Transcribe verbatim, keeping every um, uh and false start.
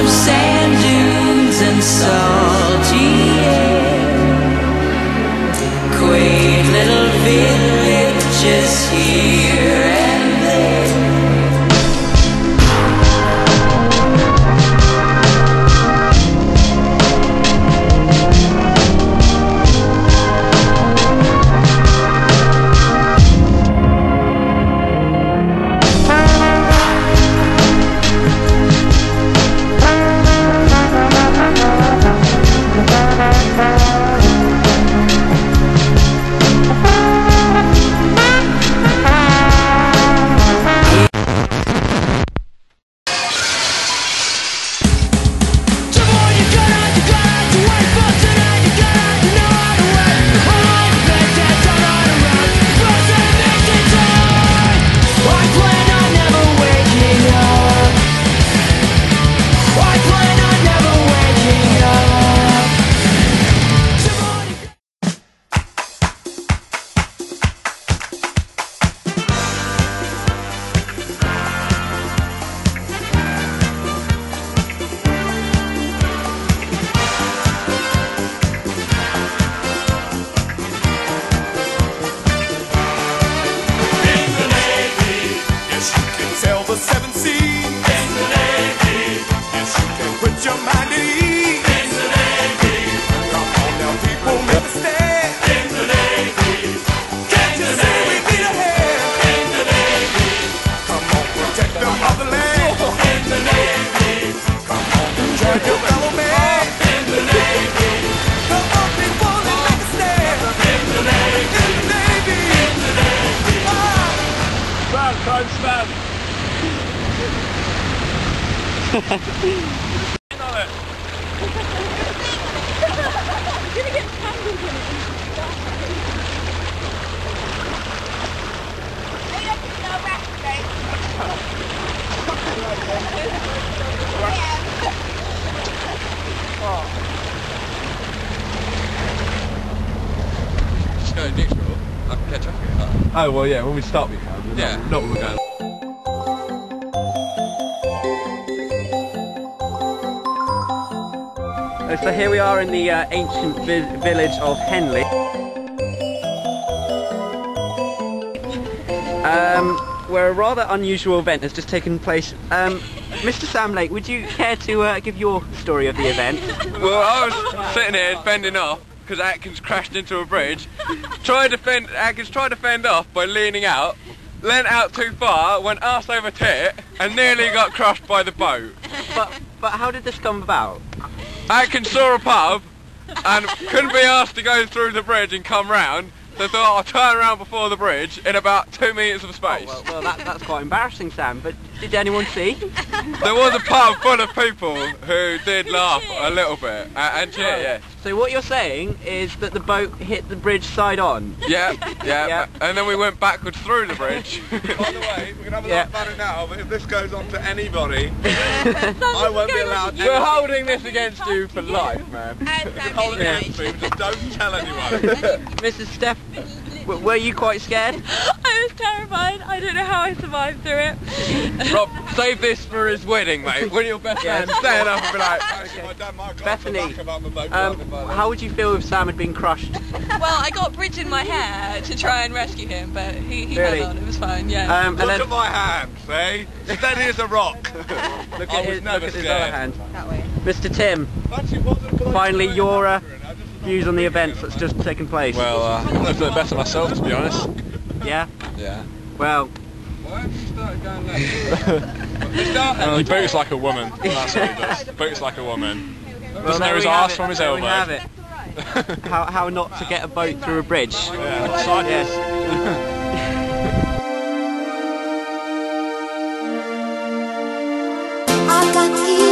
of sand dunes and salty air, quaint little villages here and there. Just go neutral. I can catch up with you. Oh well, yeah. When we start, we can. Yeah. Not, not when we're going. So here we are in the uh, ancient vi village of Henley. Um, where a rather unusual event has just taken place. Um, Mister Sam Lake, would you care to uh, give your story of the event? Well, I was sitting here fending off because Atkins crashed into a bridge. Tried to fend, Atkins tried to fend off by leaning out, leant out too far, went arse over tit, and nearly got crushed by the boat. But but how did this come about? Atkins saw a pub and couldn't be asked to go through the bridge and come round, so thought I'll turn around before the bridge in about two metres of space. Oh, well, well that, that's quite embarrassing, Sam, but did anyone see? There was a pub full of people who did laugh a little bit uh, and cheer, yeah. So what you're saying is that the boat hit the bridge side on? Yeah, yeah, yeah. And then we went backwards through the bridge. By the way, we can have a Yeah. lot of fun now, but if this goes on to anybody, I won't be allowed. We're holding this against you for life, man. Hold it against me, just don't tell anyone. Missus Steph, w were you quite scared? I was terrified. I don't know how I survived through it. Rob, save this for his wedding, mate. When your best man stand up and be like, Actually, my dad might go Bethany, off the back about the boat um, driving by then. how would you feel if Sam had been crushed? Well, I got bridge in my hair to try and rescue him, but he, he Really? held on. It was fine, yeah. Um, and Look then, at my hands, eh? Steady as a rock. look I at, was his, never look at his scared. other hand. That way. Mister Tim, Actually, wasn't quite finally sure your uh, I just views on the events that's just taken place. Well, uh, I'm going to do it better myself, to be honest. Yeah? Yeah. Well, why have you started going left? Uh, he boots like a woman. That's what he does. Boots like a woman. well Doesn't know there his we have arse it. from his There elbow. we have it. how, how not to get a boat through a bridge. Yeah, side Yes. I got the